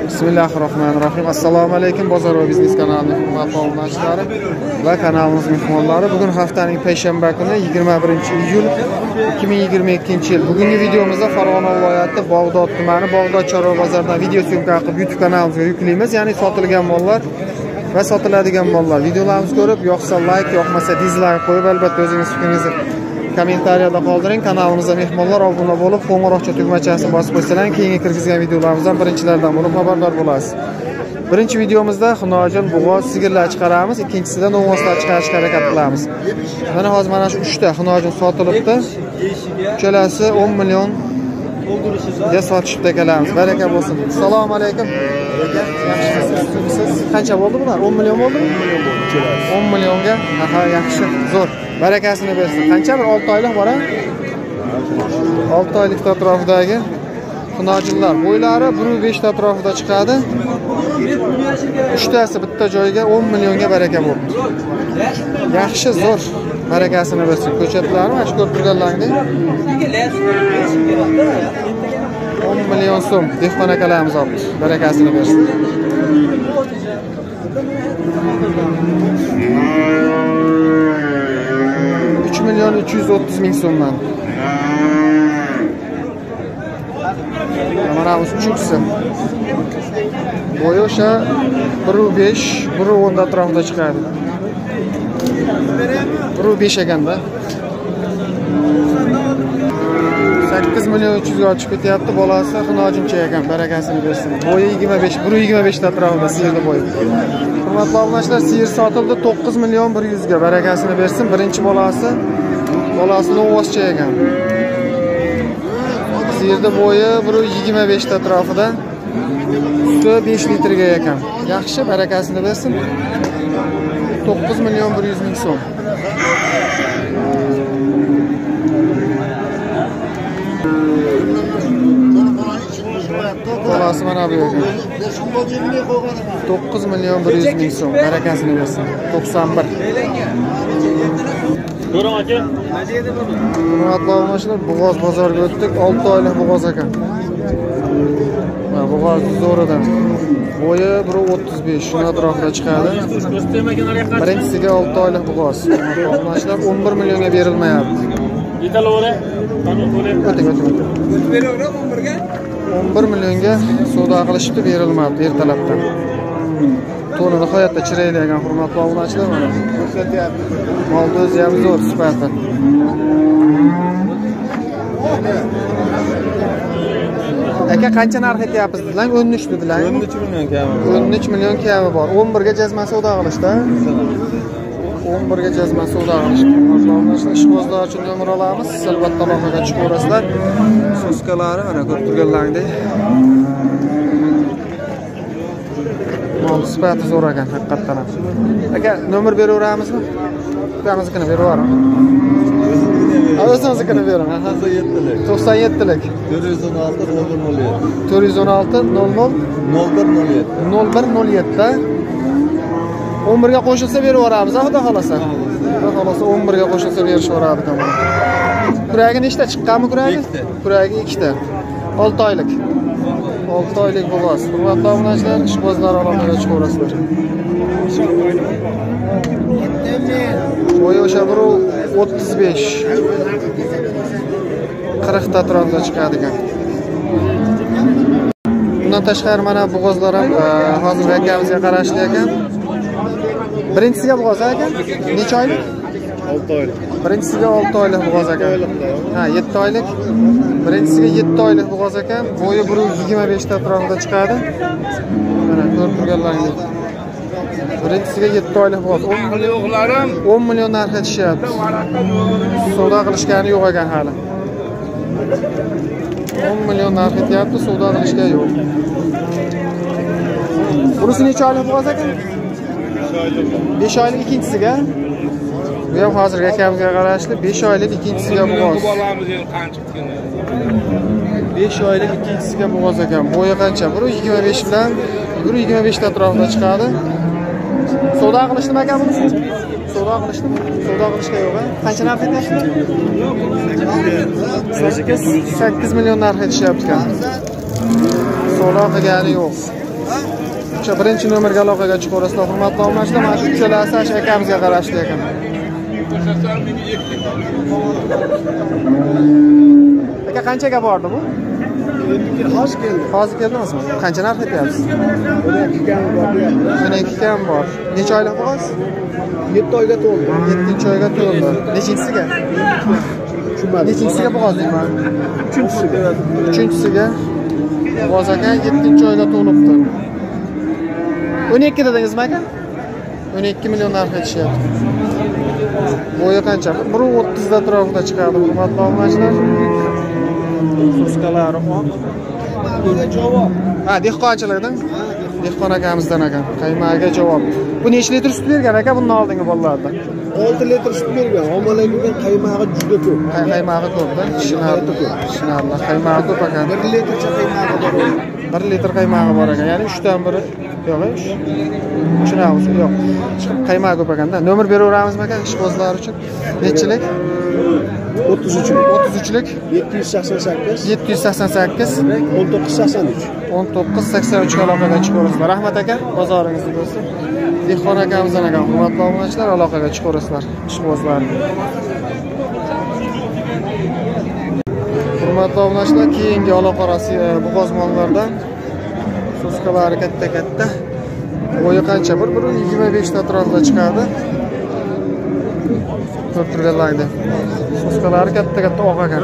Bismillahirrahmanirrahim. Assalomu alaykum bozor va biznes kanalining hurmatli obunachilari va kanalimiz mehmonlari. Bugun haftaning payshanba kuni 21-iyul 2022-yil. Bugungi videomizda Farg'ona viloyati Bog'dod tumani Bog'dod chorva bozoridan video syomka qilib YouTube kanalimizga yuklaymiz. Ya'ni sotilgan mollar va sotiladigan mollar. Videolarimizni ko'rib, yoqsa like, yoqmasa dislike qo'yib, albatta o'zingiz fikringizni kommentariyada qoldiring. Kanalimizga mehmonlar obuna bo'lib, qo'ng'iroqcha tugmachasini bosib qo'ysalar, keyingi kirgizgan videolarimizdan birinchilardan bo'lib xabardor bo'lasiz. Birinchi videomizda xunojin, bug'oz, sigirlar chiqaramiz, ikkinchisida novvoslar chiqarishga harakat qilamiz. Mana hozir mana shu 3 ta xunojin sotilibdi. Uchalasi 10 million ga sotishibdi akalarimiz. Baraka bo'lsin. Assalomu alaykum. Yaxshimisiz? Qancha bo'ldi bular? 10 million bo'ldimi? 10 million bo'ldi. 10 millionga. Aha, yaxshi. Zo'r. Barakasini bersin. Qancha bir 6 oylik bor-a? 6 oylik atrofidagi xunojinlar. Bo'ylari 1.5 atrofida chiqadi. 3 tasi bitta joyga 10 millionga baraka bo'ldi. Yaxshi, zo'r. Barakasini bersin. Ko'chatlarni mana shu ko'rib turganlaringdek 10 million so'm dehqon akalarimiz oldi. Barakasini bersin. 3 milyon 330 ming so'mdan. Mana bu uchinchisi. Bo'yi o'sha 1.5, 1.10 atrofida chiqadi. 1.5 ekanda. 8 milyon 300 ga ochib ketyapti. Bolasi xunojincha ekan, barakasini bersin. Bo'yi 25, 1.25 atrofida siyirni bo'yi. Hurmatli obunachilar, siyir sotildi 9 milyon 100 ga, barakasini bersin. Birinchi bolasi novvoscha ekan. Siyirni bo'yi 1.25 atrofida. Suti 5 litrga ekan. Yaxshi, barakasini bersin. 9 milyon 100 ming so'm. Bolasi mana bu ekan. 9 milyon 100 ming so'm. Barakasini bersin. 91. Ko'ring aka. Hurmatli obunachilar, Bug'oz bozoriga o'tdik. 6 oylik bug'oz ekan. Mana bug'oz zo'ridan. Bo'yi 1.35 shuna atrofida chiqadi. Birinchisiga 6 oylik bug'oz. Obunachilar 11 millionga berilmayapti. Yetalavera. O'ting. 11 millionga savdo qilishibdi, berilmayapti ertalabdan. To'ni nihoyatda chiraylagan hurmatli obunachilar mana. Molni o'zi ham zo'r sifati. Aka qancha narx aytyapsiz dedilar? 13 dedilar. 13 million kami. 13 million kami bor. 11 ga jazma savdo qilishdi. 11 ga jazma savdo qilishdi. Hurmatli ishbozlar uchun nomer olamiz. Siz albatta aloqaga chiqaverasizlar. Suskalari mana ko'rib turganlaringdek. Mol sifati zo'r ekan haqiqatan ham. Aka, nomer beraveramizmi? Ukamizniki berib yuboring. O'zingiznikini bering. 97lik. 416 00 0107. 11 ga qo'shilsa berib yuboramiz, xudo xolasa. Xudo xolasa 11 ga qo'shilsa berishvoradi tomon. Kuragi nechta chiqqanmi kuragi? Kuragi 2 ta. 6 oylik. 6 oylik bug'oz. Hurmatli obunachilar, ishbozlar aloqaga chiqaverasizlar. Bo'yi o'sha 1.35 40 ta atrofida chiqadi ekan. Bundan tashqari mana bug'ozlar ham hozir akamizga qarashli ekan. Birinchisiga bug'oz ekan. Necha oylik? 6 oylik. Birinchisiga 6 oylik bug'oz ekan. Ha, 7 oylik. Birinchisiga 7 oylik bug'oz ekan. Bo'yi 1.25 ta atrofida chiqadi. Mana ko'rib turganlaringdek. Birinchisiga 7 oylik bug'oz. 10 million narx aytishyapti. Savdo qilishgani yo'q ekan hali. 10 million narx aytyapti, savdo qilishga yo'q. Bunisi necha oylik bug'oz ekan? 5 oylik ikkinchisiga. Bu ham hozirgi akamizga qarashli 5 oylik ikkinchisiga bug'oz. 5 oylik ikkinchisiga bug'oz ekan. Bo'yi qancha? 1.25 bilan 1.25 atrofida chiqadi. Savdo qilishdimi aka bunisi? Savdo qilishdimi? Savdo qilishga yo'q-a? Qancha narx aytyapsizlar? 8 million narx aytishyapti ekan. Savdo qilgani yo'q. O'sha birinchi nomerga aloqaga chiqaverasizlar, hurmatli obunachilar. Mana shu uchalasi akamizga qarashli ekan. Aka qanchaga bordi bu? Hozir keldi. Hozir keldingizmi? Qancha narx aytyapsiz? 12 kam bor. 12 kam bor. Necha oylik bo'g'oz? 7 oyga to'ldi. 7-oyga to'ldi. Nechinchisiga? Nechinchisiga bo'g'oz deyman? 3-chisiga. Bo'g'oz aka 7-oyga to'libdi. 12 dedingizmi aka? 12 million narx aytishyapti. Bo'yi qancha? 1.30 da atrofida chiqadi, hurmatli obunachilar. Suskalari oq. Ha, dehqonchilikdan. Dehqon akamizdan ekan. Qaymaga javob. Bu necha litr sut bergan aka bundan oldingi bolalarda? 6 litr sut bergan. Omalagidan qaymog'i juda ko'p. Qaymog'i ko'p-da. Ishonarli. Qaymog'i ko'p ekan. 1 litrcha qaymog'i bor. 1 litr qaymog'i bor ekan. Ya'ni 3 dan biri yo'q, shunaqasi yo'q. Qaymog'i ko'p ekanda. Nomer beraveramizmi aka ishbozlar uchun? Nechilik? 33lik 788 788 1983 1983 ga aloqaga chiqaverasizlar. Rahmat aka, bozoringizni bo'lsin. Dehqon akamizdan ekan, hurmatli obunachilar, aloqaga chiqaverasizlar ishbozlar. Hurmatli obunachilar, keyingi aloqarasi bo'g'ozmonlardan suskalari katta-katta. Bo'yi qancha? 1.25 ta atrofida chiqadi. Turturgalaydi. Suskalari katta-katta oq ekan.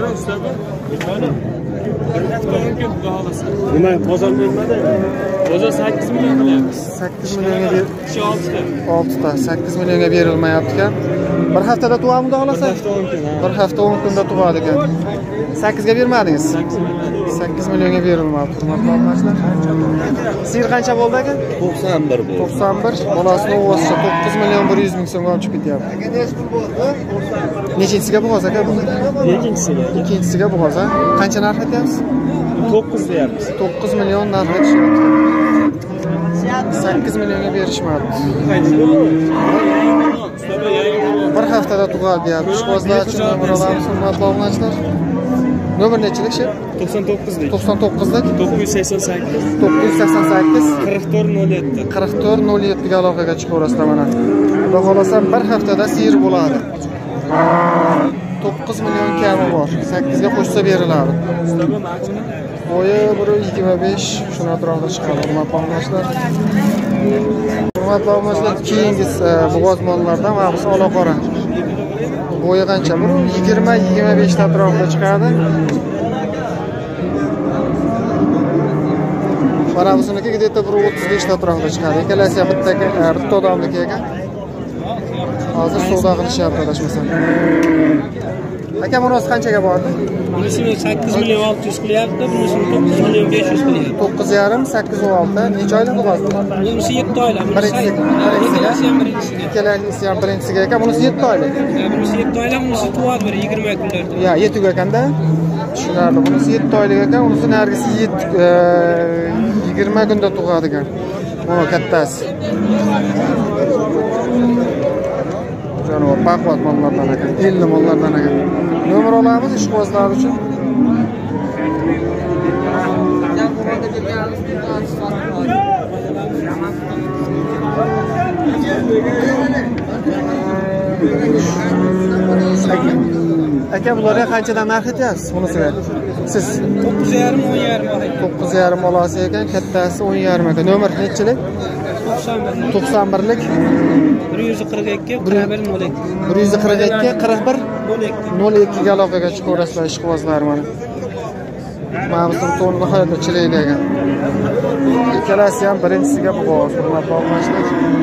Nima bozor bo'lmadi? Bozor 8 million qilyapmiz. 8 millionga 6 ta 8 millionga berilmayapti ekan. Bir haftada tuvami xudo xolasa? Bir hafta 10 kunda tug'adi ekan. 8 ga bermadingiz? 8 millionga berilmayapti, hurmatli obunachilar. Sir qancha bo'ldi aka? 91 bo'ldi. 91. Bolasini o'g'asicha 9 million 100 ming so'mga olib chiqib ketyapti. Nechinchisiga bo'g'oz aka bu? Ikkinchisiga bo'g'oz, ha? Qancha narx aytyapsiz? 9 deyapmiz. 9 million narx aytishyapti. 8 millionga berishmayapti. Bir haftada tug'adi deyapti. Ishbozlar uchun nomer olamiz, hurmatli obunachilar. Nomer nechilik shu? 99lik. 99lik 988 988 4407 4407 ga aloqaga chiqaverasizlar mana. Xudo xolasa bir haftada sir bo'ladi. 9 million kami bor. 8 ga qo'shsa beriladi. Bo'yi 1.25 shuna atrofida chiqadi, hurmatli obunachilar. Hurmatli obunachilar, keyingi bo'g'ozmonlardan mana bu olaqora. Bo'yi qancha? 20-25 ta atrofida chiqadi. Mana busuniki где-то 1.35 ta atrofida chiqadi. Ikkalasi ham bitta odamniki ekan. Hozir savdo qilishyapti adashmasam. Aka bunisi qanchaga bordi? Bunisini 8 million 600 qilyapti, bunisini 9 million 500 qilyapti. 9,5, 8 va 6. Necha oylik bo'g'ozdi? Bunisi 7 oylik. Ikkalasi ham birinchisiga ekan. Bunisi 7 oylik. Bunisi 7 oylik, bunisi tug'adi bir 20 kunlarda. Ya, 7 ga ekanda. Tushunarli. Bunisi 7 oylik ekan, bunisi nargisi 20 kunda tug'adi ekan. Mana kattasi. Janob baquvvat mollardan ekan, 50 mollardan ekan. Nomer olamiz ishbozlar uchun. Aka bularga qanchadan narx aytyapsiz bunisiga? Siz 9,5 9,5 olasi ekan, kattasi 10,5 ekan. Nomer nechilik? 91lik 142 41 02 142 41 02 ga aloqaga chiqaverasizlar ishqibozlar mana. Mana bu to'ni nihoyatda chilayli ekan. Ikkalasi ham birinchisiga bo'g'oz, hurmatli obunachilar.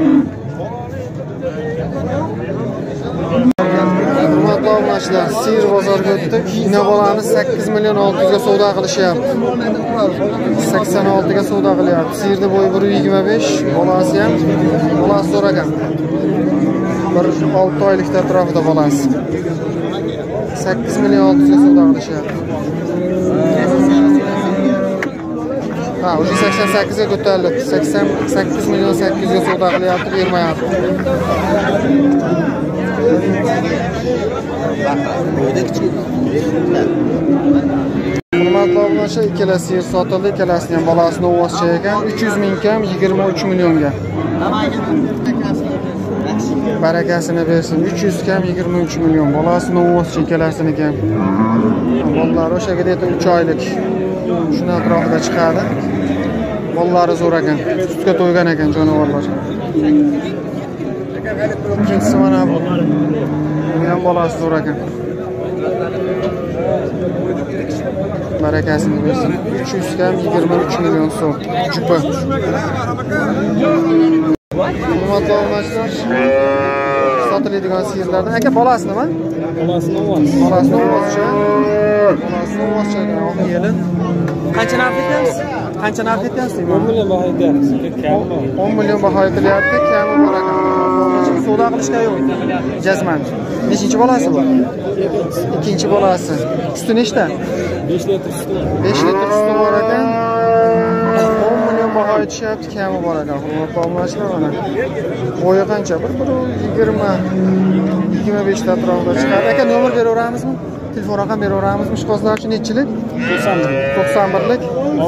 Hurmatli obunachilar, Sir bozorga o'tdik. Ina bolani 8 million 600 ga savdo qilishyapti. 86 ga savdo qilyapti. Sirni bo'yi 1.25, bolasi ham zo'r ekan. 6 oylikda atrofida bolasi. 8 million 600 ga savdo qilishyapti. Ha, o'sha 88 ga ko'tarildi. 88 million 800 ga savdo qilyapti, bermayapti. Hurmatli obunachilar ikkalasi yer sotildi, ikkalasini ham bolasini o'voscha ekan. 300 ming kam 23 millionga. Barakasini bersin. 300 kam 23 million. Bolasini o'voscha ikkalasini kam. Bolalar o'shaga deydi 3 oylik. Shuna atrofida chiqadi. Bolalari zo'r ekan. Sutga to'ygan ekan jonivorlar. Ikkinchisi mana bu. Bu ham bolasi zo'r ekan. Barakasini bersin. 300 kam 23 million so'm. Chupa. Hurmatli obunachilar, sotiladigan sigirlardan aka bolasi nima? Bolasini o'voz. Bolasini o'voscha. Bolasini o'voscha ekan, oq yelin. Qancha narx aytamiz? Qancha narx aytamiz? 10 million baho aytamiz. 10 million baho aytilyapti, kami bor ekan. Savdo qilishga yo'q. Jazman. Nechinchi bolasi bu? Ikkinchi bolasi. Suti nechta? 5 litr suti. 5 litr suti bor ekan. 10 million baho aytishyapti, kami bor ekan. Hurmatli obunachilar, mana. Bo'yi qancha? 25 ta atrofida chiqadi. Aka, nomer beraveramizmi? Telefon raqam beraveramizmi? Ishqozlar uchun nechilik? 91lik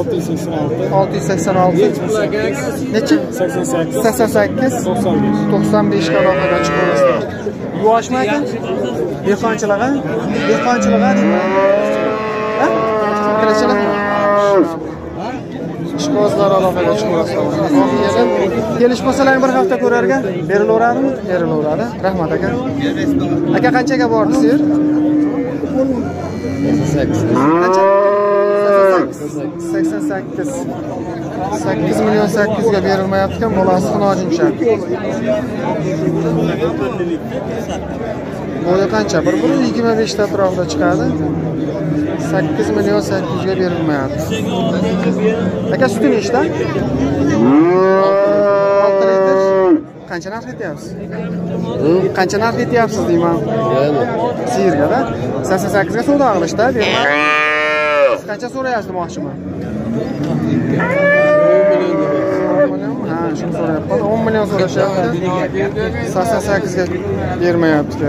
686 nechi? 88 95 ga aloqaga chiqaverasizlar. Yuvoshmi aka? Dehqonchilik, ha? Dehqonchilik, ha? Ha? Qilishchilik. Ishqozlar aloqaga chiqaverasizlar. Kelishmasalar bir hafta ko'rarga berilaveradimi? Berilaveradi. Rahmat aka. Aka qanchaga bordi sir? 88. Qancha? 88. 8 million 800 ga berilmayapti ekan, bolasi xunojimcha. Bo'yi qancha? 1.25 ta atrofida chiqadi. 8 million 800 ga berilmayapti. Aka suti nechta? 6 litr. Qancha narx aytyapsiz? Qancha narx aytyapsiz deyman? Sigirga-da 88 ga savdo qilishda, deyman. Siz qancha so'rayapsiz demoqchiman? 10 million. Ha, shuni so'rayapman. 10 million so'rashyapti. 88 ga bermayapti.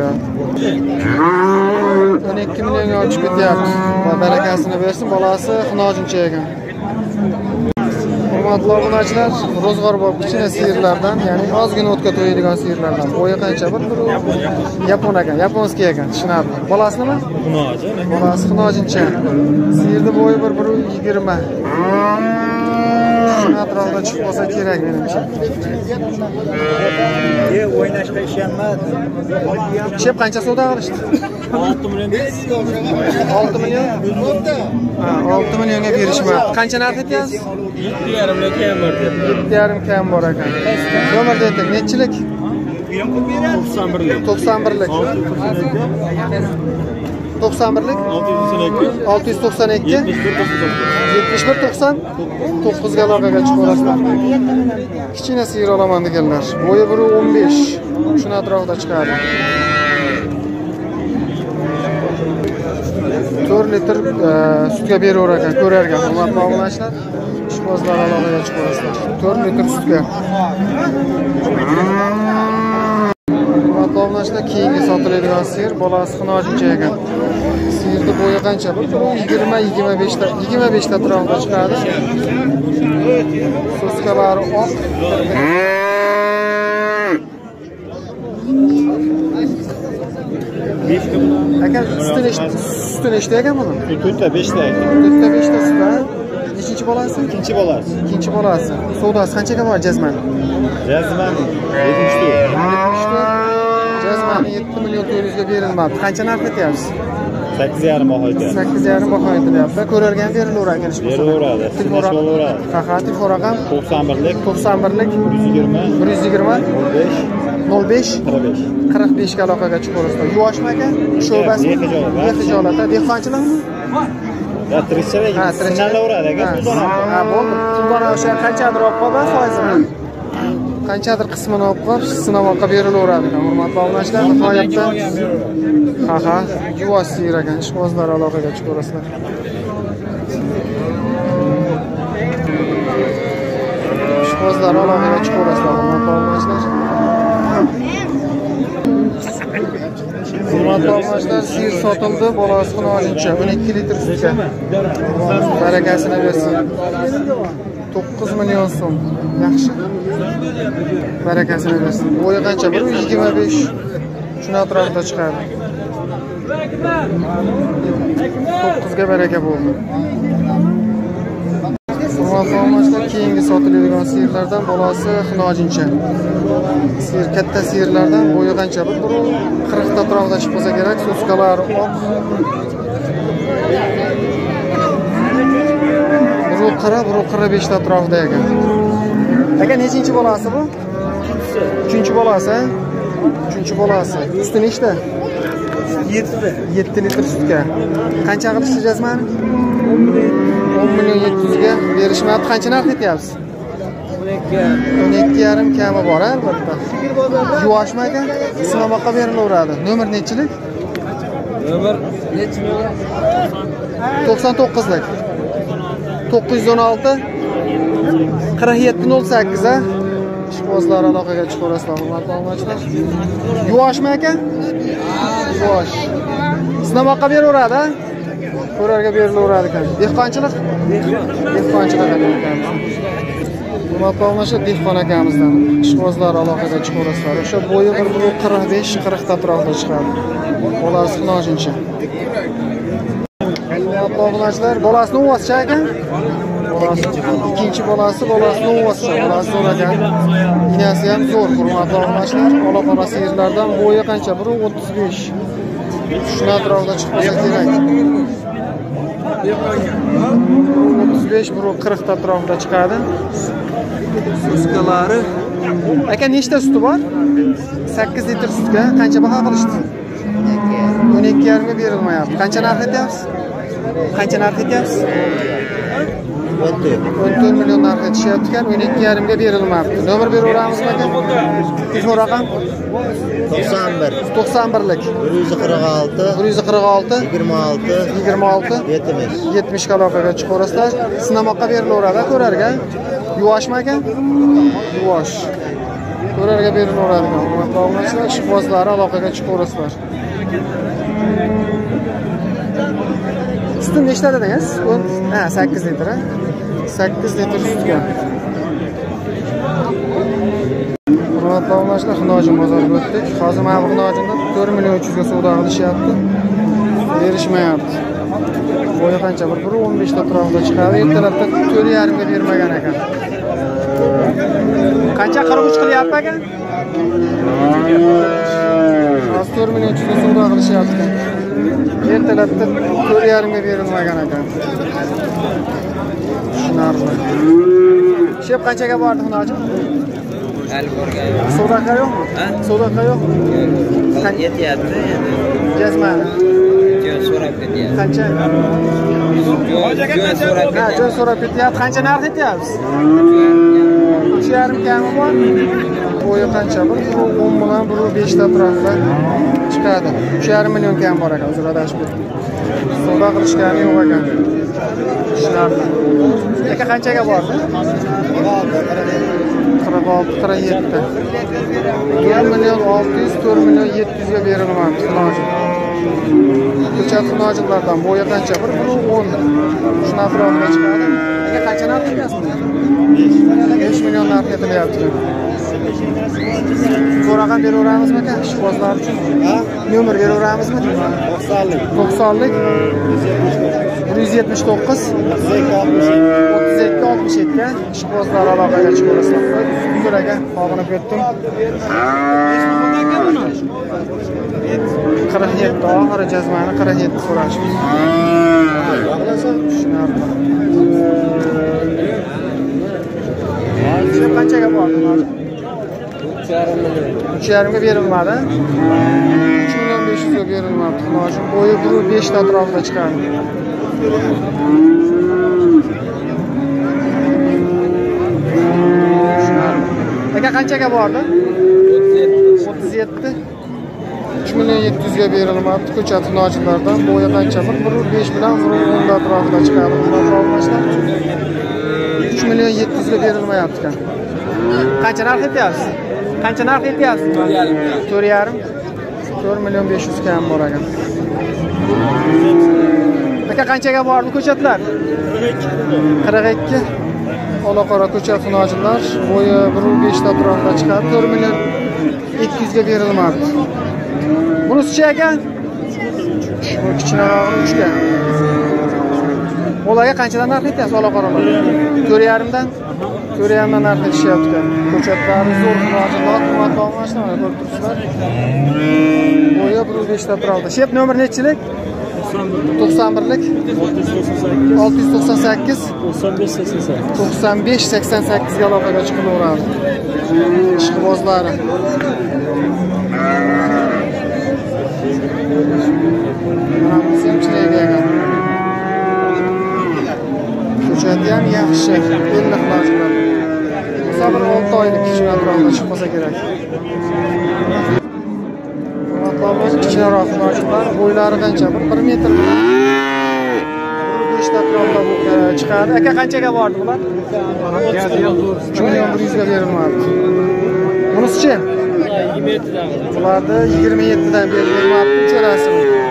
12 millionga ochib ketyapti. Va barakasini bersin, bolasi xunojimcha ekan. Hurmatli obunachilar, ro'zg'or bor kichkina sigirlardan, ya'ni ozgina o'tga to'yadigan sigirlardan. Bo'yi qancha? Bir yapon ekan, yaponskiy ekan, tushunarli. Bolasi nima? Xunoji. Bolasi xunojincha. Sigirni bo'yi 1.20. Shuni atrofida chiqib qolsa kerak menimcha. O'ynashga ishonmadi. Chep qancha savdo qilishdi? 6 million. 6 million? Ha, 6 millionga berishmadi. Qancha narx aytyapsiz? 7,5 kam bor deb. 7,5 kam bor ekan. Nomer ayting, nechilik? 91lik. 91lik. 91lik 692 71 99 ga aloqaga chiqaverasizlar. Kichkina sigir olaman deganlar. Bo'yi 1.15. Shuni atrofida chiqadi. 4 litr sutga beraver ekan, ko'rarga. Hurmatli obunachilar, ishqozlar aloqaga chiqaverasizlar. 4 litr sutga. Hurmatli obunachilar, keyingi sotiladigan sigir bolasi xunojimcha ekan. Sigirni bo'yi qancha? 20-25 ta atrofida chiqadi. Suskalari oq. Aka, suti nechta ekan buni? 4-5 ta. 4-5 ta suti. Nechinchi bolasi? Ikkinchi bolasi. Ikkinchi bolasi. Savdosi qanchaga bor Jazman? Jazman 70 ta. Jazman 7 million 400 ga berilmabdi. Qancha narx aytyapsiz? 8,5 baho aytyapti. 8,5 baho aytilyapti. Ko'rargan berilaveradi kelishib. Beraveradi. Beraveradi. Ha, telefon raqam 91lik 120 05 45 ga aloqaga chiqaverasizlar. Yuvoshmi aka? Sho'basi. Bexijolat. Dehqonchilikmi? Ya tirishchilik. Ha, sinalaveradi aka. Ha, bo'ldi. Puldan o'sha qanchadir olib qolib, foizini. Qanchadir qismini olib qolib, sinovga berilaveradi. Hurmatli obunachilar, nihoyatda ha, yuvosh sigir ekan. Ishqozlar aloqaga chiqaverasizlar. Ishqozlar aloqaga chiqaverasizlar. Hurmatli obunachilar. Hurmatli obunachilar, sir sotildi, bolasi xunojincha 12 litr sutga. Barakasini bersin. 9 million so'm. Yaxshi. Barakasini bersin. Bo'yi qancha? 125. Shuni atrofida chiqadi. 9 ga baraka bo'ldi. Hurmatli obunachilar, keyingi sotiladigan sirlardan bolasi xunojincha. Sir katta sirlardan bo'yi qancha? 40 ta atrofida chiqib qolsa kerak. Suskalari oq. Bu 45 ta atrofida ekan. Aka nechinchi bolasi bu? 3-chi bolasi. 3-chi bolasi. Suti nechta? 7 litr sutga. Qancha qilishdi jazmani? 10 million 700 ga berishmadi. Qancha narx aytyapsiz? 12,5 kami bor albatta. Yuvoshmi aka? Sinomoqqa berilaveradi. Nomer nechilik? Nomer nechi? 99 lik. 916 4708 a. Ishqibozlar aloqaga chiqarasizlar, hurmatli obunachilar. Yuvoshmi aka? Yuvosh. Sinomoqqa beraveradi, ko'rarga berilaveradi ekan. Dehqonchilik? Dehqonchilik ekan. Hurmatli obunachilar, dehqon akamizdan ishqibozlar aloqaga chiqarasizlar. O'sha bo'yi 45-40 ta atrofida chiqadi. Bolasi xunojincha. Hurmatli obunachilar, bolasini o'vasicha ekan. Ikkinchi bolasi bolasini o'vasicha. Bolasi zo'r ekan. Inasi ham zo'r. Hurmatli obunachilar, ola-qora sirlardan bo'yi qancha? 135. Shuni atrofida chiqib qolsa kerak. 35-40 ta atrofida chiqadi. Suskalari. Aka nechta suti bor? 8 litr sutga qancha baho qilishdi? 12,5 ga berilmayapti. Qancha narx aytyapsiz? Qancha narx aytyapsiz? 14 million narx aytishyapti ekan, 12,5 ga berilmayapti. Nomer beraveramizmi aka? Telefon raqam 91 lik 146 26 70 aloqaga chiqarasizlar. Sinamoqqa berilaveradi ko'rarga. Yuvoshmi aka? Yuvosh. Ko'rarga berilaveradi. Hurmatli obunachilar, ishqibozlari aloqaga chiqarasizlar. Suti nechta dedingiz? Ha, 8 litr. 8 litr sutga. Hurmatli obunachilar, Xunojin bozoriga o'tdik. Hozir mana bu Xunojinda 4 million 300 ga savdo qilishyapti. Berishmayapti. Bo'yi qancha? 115 ta atrofida chiqadi. Ertalabda 4,5 ga bermagan ekan. Qancha 43 qilyapti aka? Hozir 4 million 300 ga savdo qilishyapti. Ertalabda 4,5 ga berilmagan ekan. Shunarli. Shep qanchaga bordi Xunojin? Hali borgan. Savdoqa yo'qmi? Ha? Savdoqa yo'qmi? Yetyapti endi. Jazmani. Joy so'rab ketyapti. Qancha? Joy so'rab Ha, joy so'rab ketyapti. Qancha narx aytyapsiz? 3,5 kami bor. Bo'yi qancha? 10 bilan 5 ta atrofida chiqadi. 3,5 million kam bor ekan, o'zira adashib ketdim. Savdo qilishgani yo'q ekan. Shunaqa. Aka qanchaga bordi? 46, 47. 4 million 600, 4 million 700 ga berilmoqda Xunojin. Ko'chat Xunojinlardan bo'yi qancha? 1,10. Shuni atrofida chiqadi. Aka qancha narx qilyapsiz? 5 million narx aytilyapti. So'ragan beraveramizmi aka? Ishqibozlar uchun. Ha? Nomer beraveramizmi? 90 lik 179 32 67 ga ishqibozlar aloqaga chiqarasizlar. Uzr aka, qog'inib ketdim. 47 oxiri jazmani 47 so'rashmiz. Shunaqami. Qanchaga bordi? 3,5 ga berilmadi. 3 million 500 ga berilmadi. Xunojin bo'yi 1,5 ta atrofida chiqadi. Aka qanchaga bordi? 37. 3 million 700 ga berilmadi. Ko'chat Xunojinlardan bo'yi qancha? 1,5 bilan 1,10 atrofida chiqadi. Atrofida 3 million 700 ga berilmayapti ekan. Qancha narx aytyapsiz? Qancha narx aytyapsiz? 4,5. 4.500.000 kam bor ekan. Aka qanchaga bordi ko'chatlar? 42. Ola qora ko'chat xunojlar, bo'yi 1.5 ta atrofida chiqadi, 4.200.000 ga berilmoqda. Bunisi-chi aka? Bu kichikroq 3 ga. Olarga qanchadan narx aytyapsiz ola qoralar? 4.5 dan? 4.5 dan narx aytishyapti. Ko'chatlari zo'r xunojlar, qimmatli mashinalar ko'rib turibsizlar. Bo'yi 1.5 ta atrofida. Shep nomer nechilik? 91lik 698 9588 ga aloqaga chiqilaveradi. Ishqibozlari. Mana bu semchilarga ekan. Ko'chati ham yaxshi, belliq lojlar. Sabr 6 oylik kichik atrofda chiqmasa kerak. Kichikroq lojlar, bo'ylari qancha? 1 metr bilan 5 ta atrofda chiqadi. Aka qanchaga bordi bular? 3.100.000 ga berilmoqda. Bunisi-chi? 27 dan. Bularni 27 dan berilmoqda, uchalasi.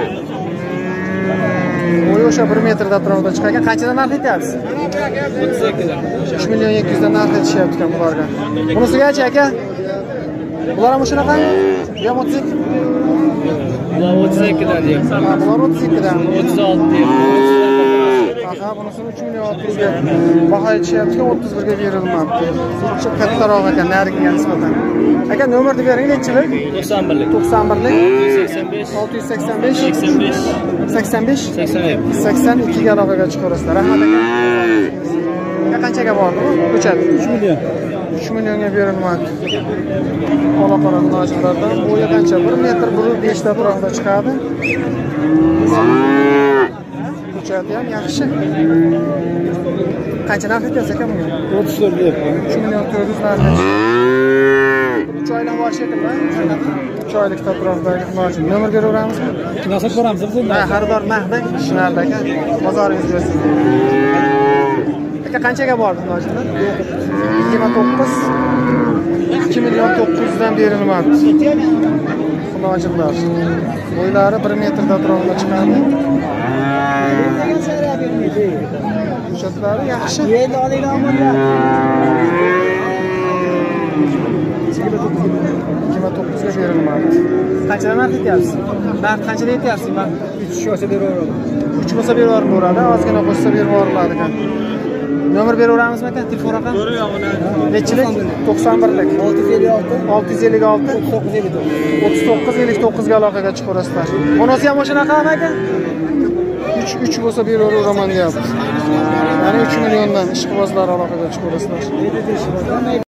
Bo'yi o'sha 1 metr atrofida chiqargan. Qanchadan narx aytyapsiz? 32 dan. 3.200.000 dan narx aytishyapti ekan bularga. Bunisigachi aka? Bular ham shunaqami? Bu ham 32. Bular 32 dan deyapti. Bular 32 dan. 36 deyapti. Aha, bunisini 3.600.000 ga baho aytishyapti, 31 ga berilmoqda. Shu kattaroq ekan, narigiga nisbatan. Aka nomerni bering, nechilik? 91lik. 91lik 685 685 85 82 ga aloqaga chiqarasizlar. Rahmat aka. Aka qanchaga bordi bu? Ko'chat 3 million. 3 millionga berilmoqda. Ola qora xunojlardan bo'yi qancha? 1 metr 1.5 ta atrofida chiqadi. Ko'chati ham yaxshi. Qancha narx aytasiz aka bunga? 34 deyapman. 3 million 400 narx. 3 oydan bor shekilli. 3 oylik atrofidagi xunoj. Nomer beraveramizmi? Nasib ko'ramiz biz. Ha, xaridor Mahdi ishlarda aka. Bozoringiz bo'lsin. Aka qanchaga bordi xunojlar? 29 2 million 900 dan berilmoqda. Xunojlar. Bo'ylari 1 metr atrofida chiqadi. Ko'chatlari yaxshi. 29 ga berilmoqda. Qanchadan narx aytyapsiz? Narx qancha aytyapsiz? 3 bo'lsa beraveraman. 3 bo'lsa berib bo'ladi, ozgina qo'shsa berib yuboriladi ekan. Nomer beraveramizmi aka? Telefon raqami? Nechilik? 91lik 656 3959 ga aloqaga chiqarasizlar. Bunisi ham o'shanaqami aka? 3 bo'lsa beraveraman deyapti. Ya'ni 3 milliondan ishqibozlar aloqaga chiqarasizlar.